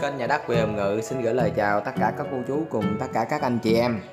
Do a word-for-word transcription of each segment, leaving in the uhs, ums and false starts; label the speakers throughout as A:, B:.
A: Kênh Nhà Đất Quê Hồng Ngự xin gửi lời chào tất cả các cô chú cùng tất cả các anh chị em.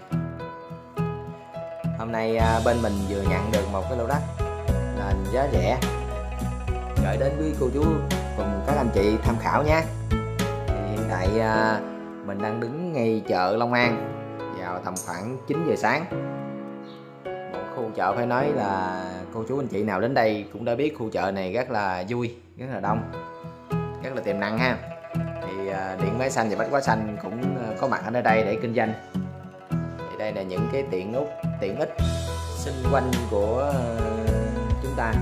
A: Hôm nay bên mình vừa nhận được một cái lô đất nền giá rẻ, gửi đến quý cô chú cùng các anh chị tham khảo nhé. Thì hiện tại mình đang đứng ngay chợ Long An vào tầm khoảng chín giờ sáng. Một khu chợ phải nói là cô chú anh chị nào đến đây cũng đã biết khu chợ này rất là vui, rất là đông, rất là tiềm năng ha. Thì điện máy xanh và bách hóa xanh cũng có mặt ở nơi đây để kinh doanh. Thì đây là những cái tiện ích tiện ích xung quanh của chúng ta.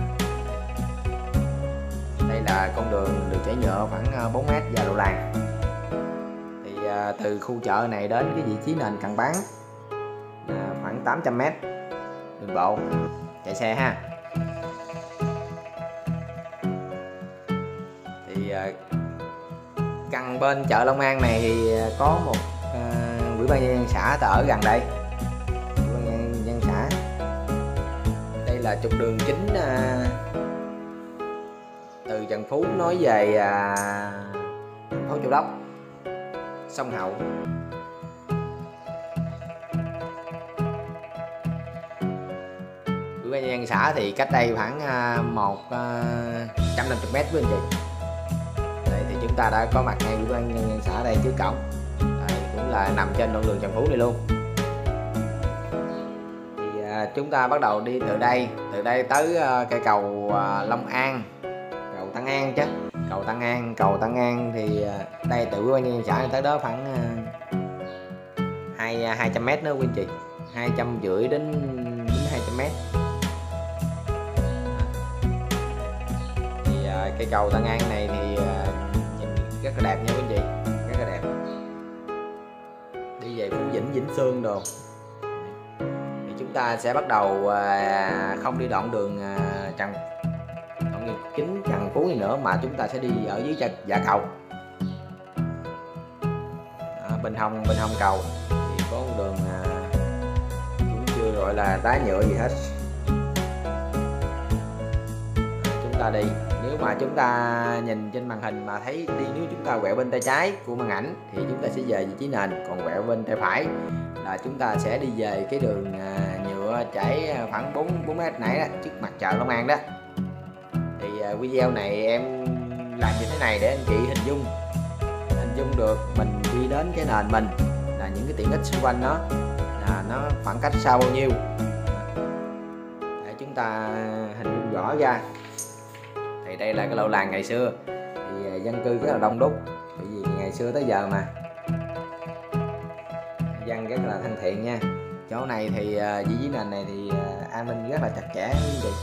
A: Đây là con đường được chảy nhựa khoảng bốn mét và lộ làng. Thì từ khu chợ này đến cái vị trí nền cần bán là khoảng tám trăm mét đường bộ chạy xe ha. Thì căn bên chợ Long An này thì có một uh, ủy ban nhân dân xã ở gần đây. Ủy ban nhân dân xã. Đây là trục đường chính uh, từ Trần Phú nói về uh, thành phố Châu Đốc, sông Hậu. Ủy ban nhân dân xã thì cách đây khoảng uh, một trăm năm mươi mét với anh chị. Chúng ta đã có mặt ngay ủy ban nhân dân xã đây trước cổng. Đây cũng là nằm trên đoạn đường Trần Phú này luôn. Thì à, chúng ta bắt đầu đi từ đây, từ đây tới à, cây cầu à, Long An, cầu Tân An chứ, cầu Tân An, cầu Tân An thì à, đây từ ủy ban nhân dân xã tới đó khoảng à, hai hai trăm mét nữa quý anh chị, hai trăm rưỡi đến đến hai trăm mét. Thì à, cây cầu Tân An này thì à, rất là đẹp nha quý anh chị, rất là đẹp. Đi về Phú Vĩnh, Vĩnh Sương đồ. Thì chúng ta sẽ bắt đầu à, không đi đoạn đường à, Trần đoạn đường chính Trần Phú này nữa, mà chúng ta sẽ đi ở dưới chân Dạ Cầu. À, bên hông bên hông cầu thì có một đường à, cũng chưa gọi là đá nhựa gì hết. À, chúng ta đi. Nếu mà chúng ta nhìn trên màn hình mà thấy đi, nếu chúng ta quẹo bên tay trái của màn ảnh thì chúng ta sẽ về vị trí nền, còn quẹo bên tay phải là chúng ta sẽ đi về cái đường nhựa chảy khoảng bốn mét nãy đó, trước mặt chợ Long An đó. Thì video này em làm như thế này để anh chị hình dung hình dung được mình đi đến cái nền mình là những cái tiện ích xung quanh nó là nó khoảng cách xa bao nhiêu để chúng ta hình dung rõ ra. Thì đây là cái lộ làng ngày xưa, thì dân cư rất là đông đúc, bởi vì ngày xưa tới giờ mà dân rất là thân thiện nha. Chỗ này thì vị trí nền này thì an ninh rất là chặt chẽ quý vị,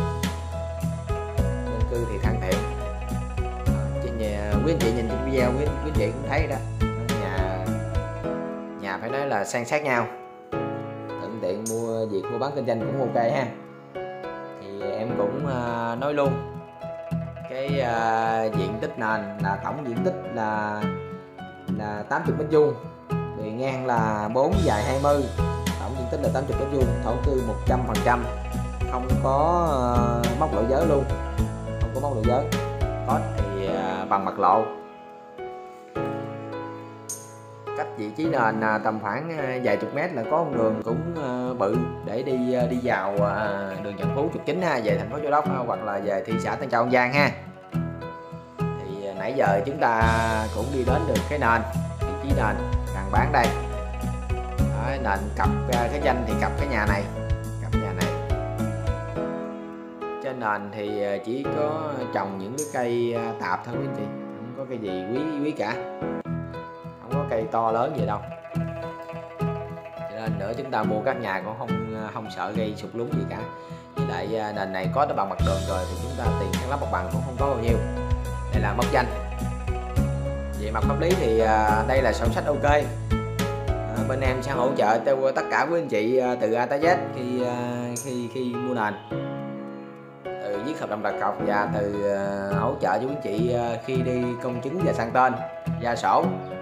A: dân cư thì thân thiện. Trên nhà quý anh chị nhìn trên video quý, quý anh chị cũng thấy đó, nhà nhà phải nói là san sát nhau, thuận tiện mua việc mua bán kinh doanh cũng ok ha. Thì em cũng nói luôn cái uh, diện tích nền là tổng diện tích là là tám mươi mét vuông, bề ngang là bốn, dài hai mươi, tổng diện tích là tám mươi mét vuông, thổ cư một trăm phần trăm, không có uh, móc lộ giới luôn, không có móc lộ giới, có thì uh, bằng mặt lộ. Cách vị trí nền uh, tầm khoảng uh, vài chục mét là có một đường cũng uh, bự để đi uh, đi vào uh, đường Trần Phú trục chính ha, về thành phố Châu Đốc uh, hoặc là về thị xã Tân Châu An Giang ha. Nãy giờ chúng ta cũng đi đến được cái nền, vị trí nền cần bán đây. Đó, nền cặp cái danh thì cặp cái nhà này, cặp nhà này. Trên nền thì chỉ có trồng những cái cây tạp thôi quý anh chị, không có cây gì quý quý cả, không có cây to lớn gì đâu. Cho nên nữa chúng ta mua các nhà cũng không không sợ gây sụt lún gì cả. Với lại nền này có nó bằng mặt đường rồi thì chúng ta tiền cắt lắp mặt bằng cũng không có bao nhiêu. Đây là mốc danh. Về mặt pháp lý thì à, đây là sổ sách ok. À, bên em sẽ hỗ trợ cho tất cả quý anh chị à, từ A tới Z khi à, khi khi mua nền, từ viết hợp đồng đặt cọc và từ à, hỗ trợ cho quý anh chị à, khi đi công chứng và sang tên, ra sổ.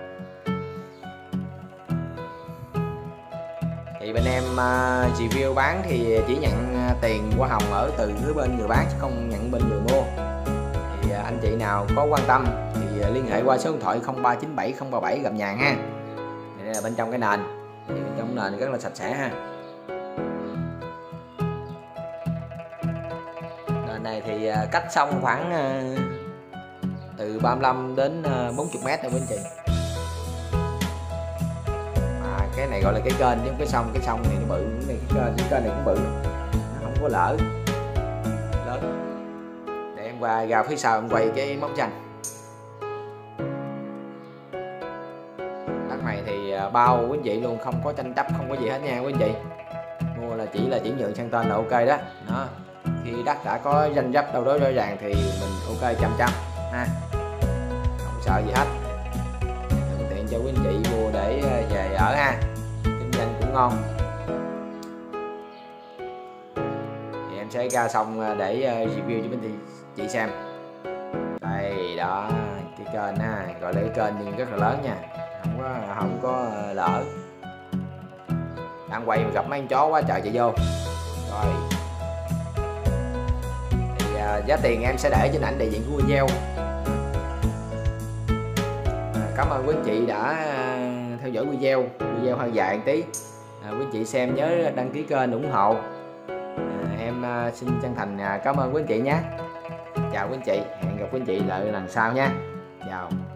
A: Thì bên em à, review bán thì chỉ nhận tiền hoa hồng ở từ phía bên người bán chứ không nhận bên người mua. Thì anh chị nào có quan tâm thì liên hệ qua số điện thoại không ba chín bảy không ba bảy gặp Nhàn ha. Đây là bên trong cái nền, thì bên trong nền rất là sạch sẽ ha. Nền này thì cách sông khoảng từ ba mươi lăm đến bốn mươi mét rồi quý anh chị. À, cái này gọi là cái kênh chứ cái sông, cái sông này nó bự, cái này cái kênh, cái kênh này cũng bự, nó không có lỡ lớn. Để em qua ra phía sau em quay cái móng xanh. Đất này thì bao quý anh chị luôn, không có tranh chấp, không có gì hết nha quý anh chị. Mua là chỉ là chuyển nhượng sang tên là ok đó. Đó. Khi đất đã có danh dấp đâu đó rõ ràng thì mình ok trăm trăm ha, không sợ gì hết. Thuận tiện cho quý anh chị mua để về ở ha, kinh doanh cũng ngon. Thì em sẽ ra xong để review cho quý anh chị xem. Đây đó, cái kênh ha, gọi là cái kênh nhưng rất là lớn nha, không có không có lỡ. Đang quay mà gặp mấy con chó quá trời chạy vô. Rồi thì à, giá tiền em sẽ để trên ảnh đại diện của video. À, cảm ơn quý anh chị đã à, theo dõi video. Video hơi dài một tí, à, quý anh chị xem nhớ đăng ký kênh ủng hộ. À, em à, xin chân thành à, cảm ơn quý anh chị nhé. Chào quý anh chị, hẹn gặp quý anh chị lại lần sau nha. Chào.